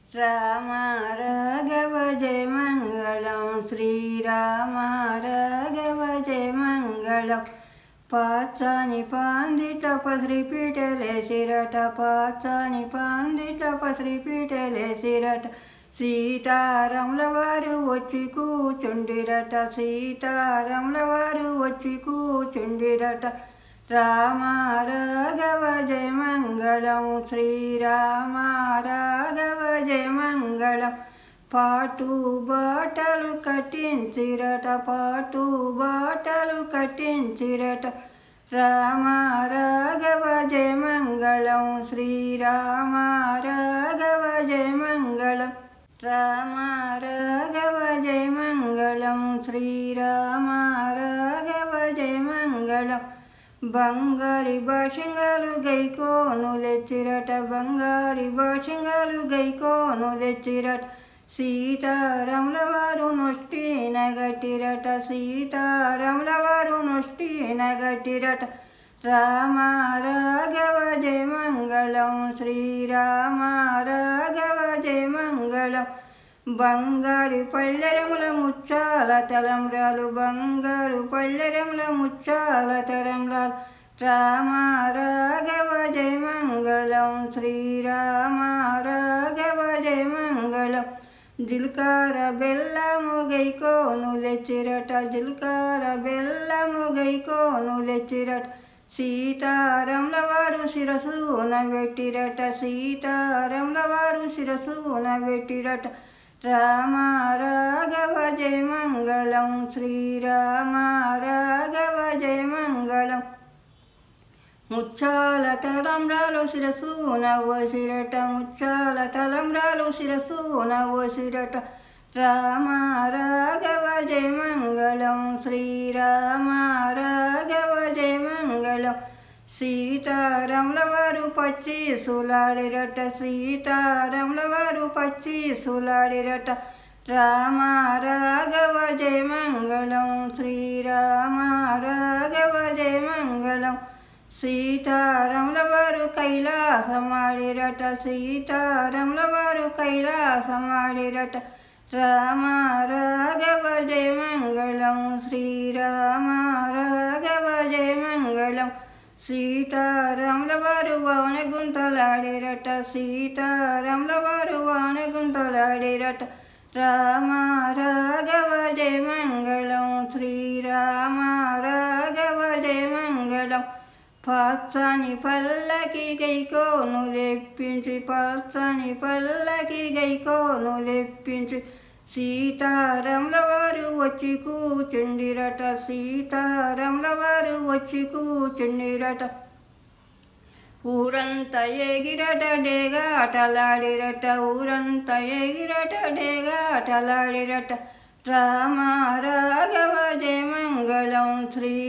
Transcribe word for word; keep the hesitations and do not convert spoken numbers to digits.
రామ రాఘవ జయ మంగళం శ్రీరామ రాఘవ జయ మంగళం పాచాని పాందిట పసరి పీటలేసిరట పాచాని పాందిట పసరి పీటలేసిరట సీతారాముల వారు వచ్చి కూచుండిరట సీతారాముల వారు వచ్చి కూచుండిరట రామ రాఘవ జయ మంగళం శ్రీరామ రాఘవ జయ మంగళం పాటు బాటలు కట్టించిరట పాటు బాటలు కట్టించిరట రామ రాఘవ జయ మంగళం శ్రీరామ రాఘవ జయ మంగళం రామ రాఘవ జయ మంగళం శ్రీరామ రాఘవ జయ మంగళం బంగారి భాషంగాలు గైకోను తెచ్చిరట బంగారి భాషంగాలు గైకోను తెచ్చిరట సీతారాముల వారు నొష్టి నగట్టిరట సీతారాముల వారు నొష్టి నగట్టిరట రామ రాఘవ జయ మంగళం శ్రీరామ రాఘవ జయ మంగళం బంగారు పళ్ళెరముల ముచ్చాల తలంబ్రాలు బంగారు పళ్ళెరముల ముచ్చాల తలంబ్రాలు రామ రాఘవ జయ మంగళం శ్రీరామ రాఘవ జయ మంగళం జిల్కార బెల్లము గైకోను తెచ్చిరట జిల్కార బెల్లము గైకోను తెచ్చిరట సీతారాముల వారు శిరసున పెట్టిరట సీతారాముల వారు శిరసున పెట్టిరట రామ రాఘవ జయ మంగళం శ్రీరామ రాఘవ జయ మంగళం ముచ్చాల తలంబ్రాలు శిరసున వసిరట ముచ్చాల తలంబ్రాలు శిరసున వసిరట రామ రాఘవ జయ మంగళం శ్రీరామ రాఘవ జయ మంగళం సీతారాముల వారు పచ్చి సులాడిరట సీతారాముల వారు పచ్చి సులాడిరట రామ రాఘవ జయ మంగళం శ్రీరామ రాఘవ జయ మంగళం సీతారాముల వారు కైలాసమాడిరట సీతారాముల వారు కైలాసమాడిరట రామ రాఘవ జయ మంగళం శ్రీరామ రాఘవ జయ మంగళం సీతారాముల వారు వాన గుంతలాడిరట సీతారాముల వారు వాన గుంతలాడిరట రామ రాఘవ జయ మంగళం శ్రీరామ రాఘవ జయ మంగళం పచ్చని పల్లకి గైకోను తెప్పించి పచ్చని పల్లకి గైకోను తెప్పించి సీతారాముల వారు వచ్చి కూచుండిరట సీతారాముల వారు వచ్చి కూచుండిరట ఊరంతా ఎగిరట డేగాటలాడిరట ఊరంతా ఎగిరట డేగాటలాడిరట రామ రాఘవ జయ మంగళం శ్రీ